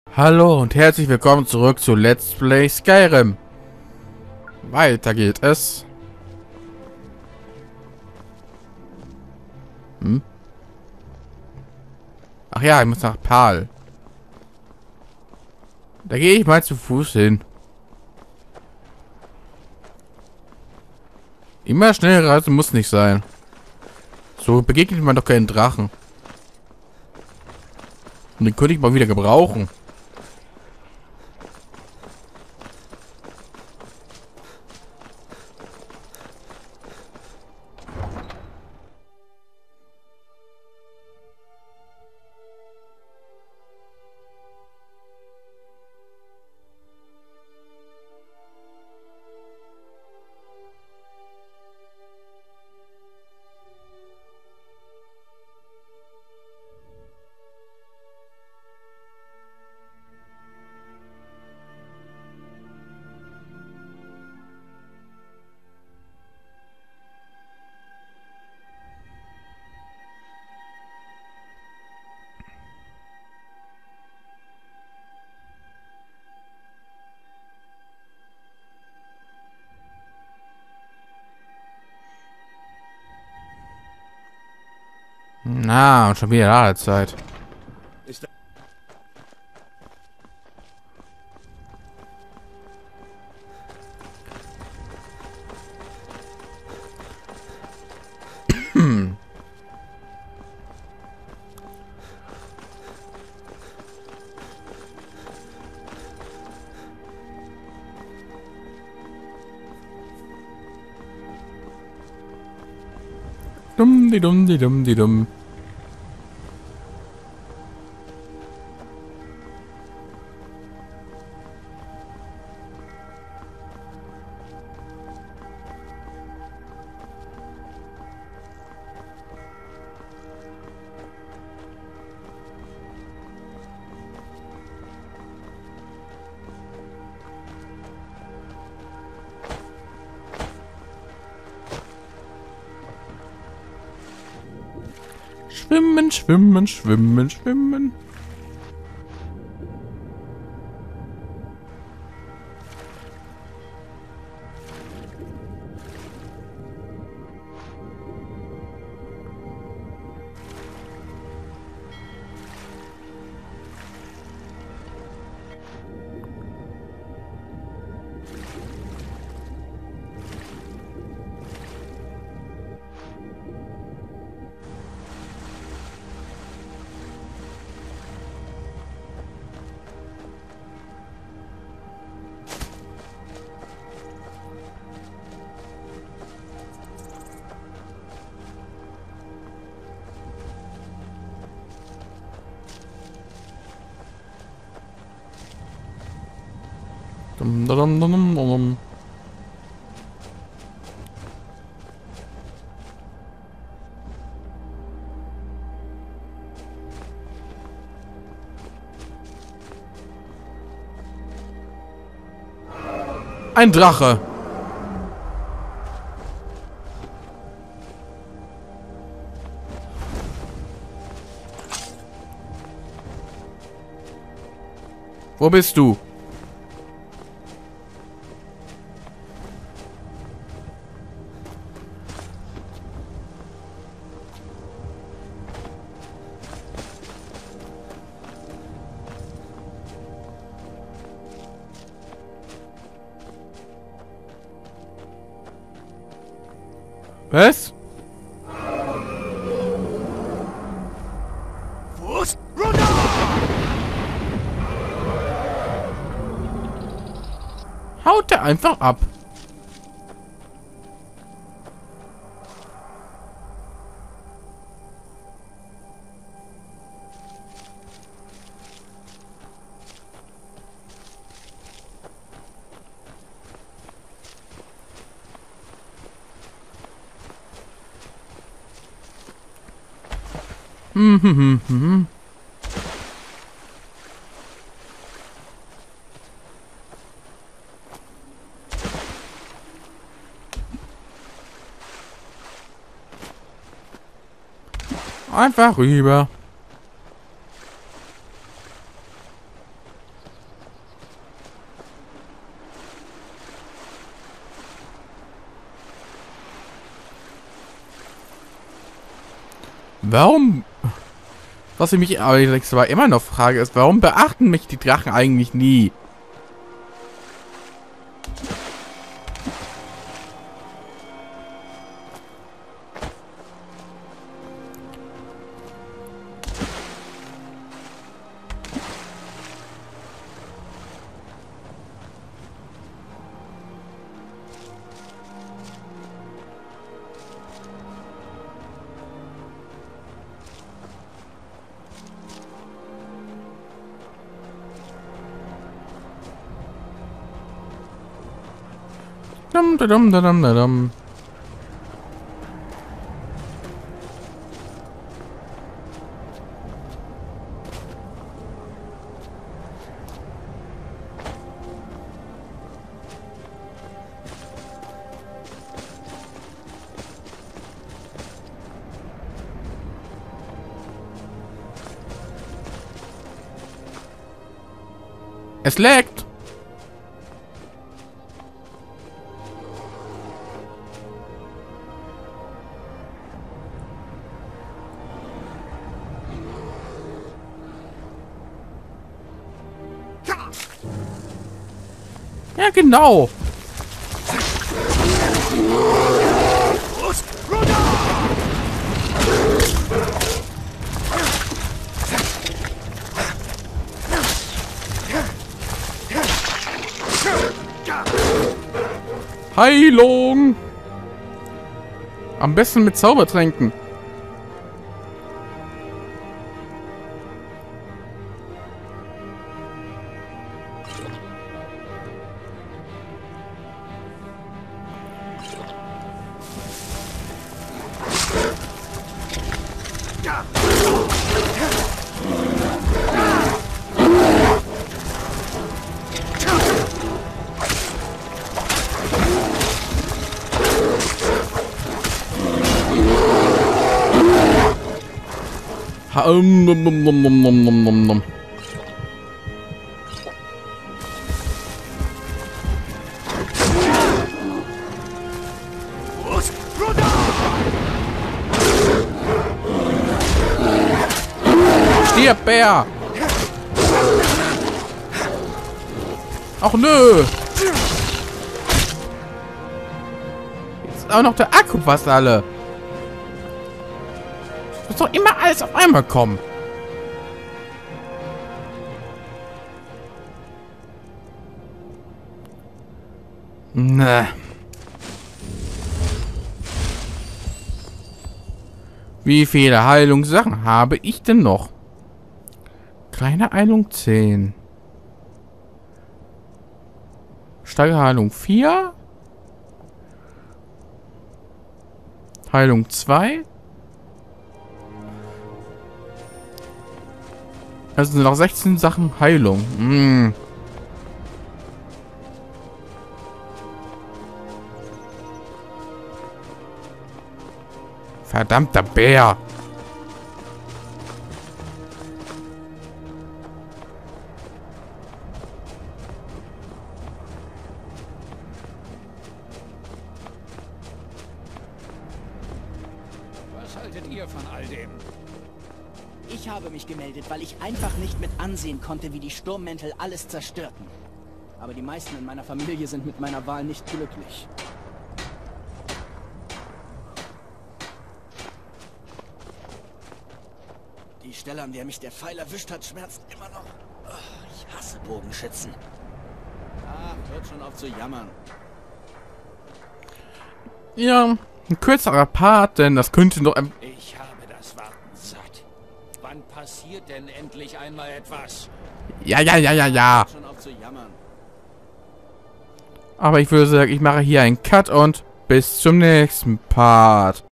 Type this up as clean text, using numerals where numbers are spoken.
Hallo und herzlich willkommen zurück zu Let's Play Skyrim. Weiter geht es. Ach ja, ich muss nach Pal. Da gehe ich mal zu Fuß hin. Immer schnell reisen muss nicht sein. So begegnet man doch keinen Drachen. Und den könnte ich mal wieder gebrauchen. Na, und schon wieder Ladezeit. Ist Dumm, die dumm, die dumm, die dumm. Schwimmen, schwimmen, schwimmen, schwimmen. Dum, dum, dum, dum, dum. Ein Drache. Wo bist du? Was? Fuß runter! Haut der einfach ab. Einfach rüber. Warum? Was ich mich aber immer noch frage, ist, warum beachten mich die Drachen eigentlich nie? Dum, dum, dum, dum, dum. Es leckt. Ja, genau. Heilung. Am besten mit Zaubertränken. Stirb, Bär! Ach nö! Jetzt ist auch noch der Akku fast alle. Es muss doch immer alles auf einmal kommen. Ne. Wie viele Heilungssachen habe ich denn noch? Kleine Heilung 10. Starke Heilung 4. Heilung 2. Das sind noch 16 Sachen Heilung. Hm. Verdammter Bär. Was haltet ihr von all dem? Ich habe mich gemeldet, weil ich einfach nicht mit ansehen konnte, wie die Sturmmäntel alles zerstörten. Aber die meisten in meiner Familie sind mit meiner Wahl nicht glücklich. Die Stelle, an der mich der Pfeil erwischt hat, schmerzt immer noch. Ich hasse Bogenschützen. Hört schon auf zu jammern. Ja, ein kürzerer Part, denn das könnte noch ein... Ich habe das Warten satt. Wann passiert denn endlich einmal etwas? Ja. Hört schon auf zu jammern. Aber ich würde sagen, ich mache hier einen Cut und bis zum nächsten Part.